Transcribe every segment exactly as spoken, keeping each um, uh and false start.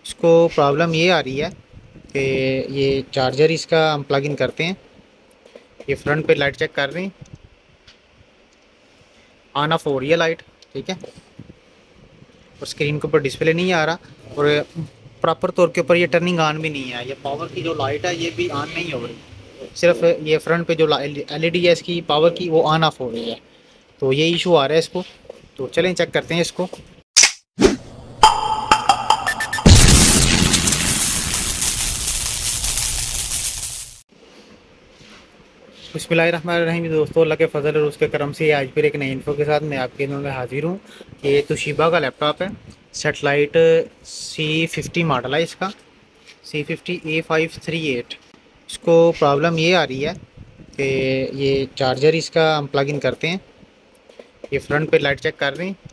इसको प्रॉब्लम ये आ रही है कि ये चार्जर इसका हम प्लग इन करते हैं, ये फ्रंट पे लाइट चेक कर रहे हैं, ऑन ऑफ हो रही है लाइट, ठीक है, और स्क्रीन के ऊपर डिस्प्ले नहीं आ रहा और प्रॉपर तौर के ऊपर ये टर्निंग ऑन भी नहीं है। ये पावर की जो लाइट है ये भी ऑन नहीं हो रही, सिर्फ ये फ्रंट पे जो एल ई डी है इसकी पावर की वो ऑन ऑफ हो रही है। तो ये इशू आ रहा है इसको, तो चलें चेक करते हैं इसको। बिस्मिल्लाहिर्रहमानिर्रहीम दोस्तों, अल्लाह के फजल और उसके करम से आज फिर एक नई इन्फो के साथ मैं आपके में हाजिर हूँ। ये तोशिबा का लैपटॉप है, सेटेलाइट सी फिफ्टी मॉडल है इसका, C fifty A five three eight. इसको प्रॉब्लम ये आ रही है कि ये चार्जर इसका हम प्लग इन करते हैं, ये फ्रंट पे लाइट चेक कर रहे हैं,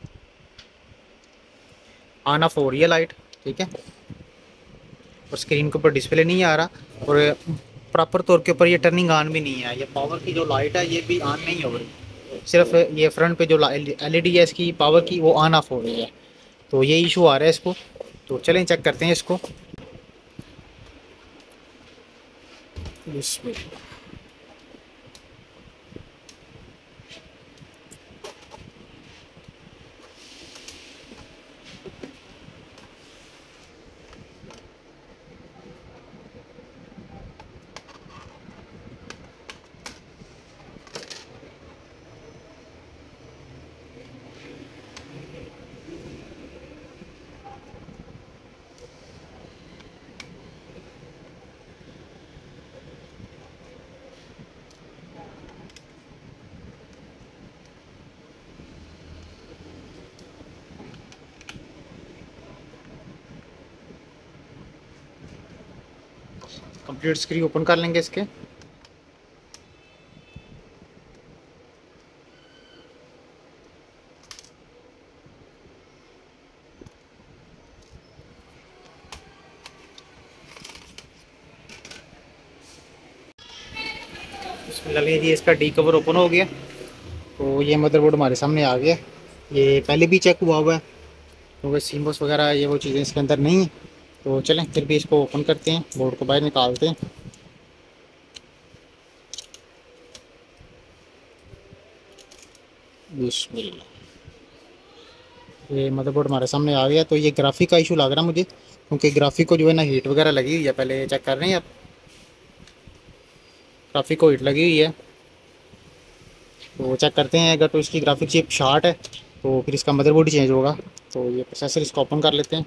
ऑन ऑफ हो रही है लाइट, ठीक है, और स्क्रीन के ऊपर डिस्प्ले नहीं आ रहा और प्रॉपर तौर के ऊपर ये टर्निंग ऑन भी नहीं है। ये पावर की जो लाइट है ये भी ऑन नहीं हो रही, सिर्फ ये फ्रंट पे जो एल ई डी है इसकी पावर की वो ऑन ऑफ हो रही है। तो ये इशू आ रहा है इसको, तो चलें चेक करते हैं इसको। कंप्लीट स्क्रीन ओपन कर लेंगे इसके। बिस्मिल्लाह जी, इसका डी कवर ओपन हो गया। तो ये मदरबोर्ड हमारे सामने आ गया, ये पहले भी चेक हुआ हुआ है, तो वह सीमोस वगैरह ये वो चीज़ें इसके अंदर नहीं है। तो चलें फिर भी इसको ओपन करते हैं, बोर्ड को बाहर निकालते हैं। बिस्मिल्लाह, ये मदरबोर्ड हमारे सामने आ गया। तो ये ग्राफिक का इशू लग रहा है मुझे, क्योंकि ग्राफिक को जो है ना हीट वगैरह लगी हुई है। पहले चेक कर रहे हैं आप, ग्राफिक को हीट लगी हुई है। तो चेक करते हैं, अगर तो इसकी ग्राफिक चिप शॉर्ट है तो फिर इसका मदरबोर्ड ही चेंज होगा। तो ये प्रोसेसर इसको ओपन कर लेते हैं।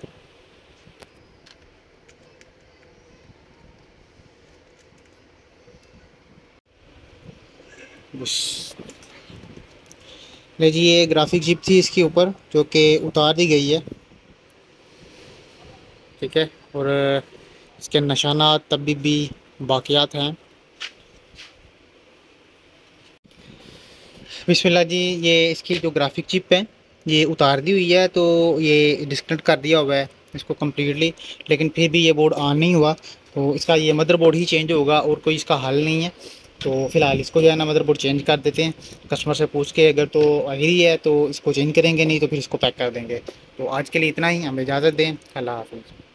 बस ले जी, ये ग्राफिक चिप थी इसके ऊपर जो कि उतार दी गई है, ठीक है, और इसके निशानात तभी भी बाकियात हैं। बिस्मिल्लाह जी, ये इसकी जो ग्राफिक चिप है ये उतार दी हुई है, तो ये डिस्कनेक्ट कर दिया हुआ है इसको कम्प्लीटली, लेकिन फिर भी ये बोर्ड ऑन नहीं हुआ। तो इसका ये मदरबोर्ड ही चेंज होगा और कोई इसका हल नहीं है। तो फ़िलहाल इसको जो है ना मदरबोर्ड चेंज कर देते हैं कस्टमर से पूछ के, अगर तो अग्री है तो इसको चेंज करेंगे, नहीं तो फिर इसको पैक कर देंगे। तो आज के लिए इतना ही, हमें इजाज़त दें। अल्लाह हाफ़िज़।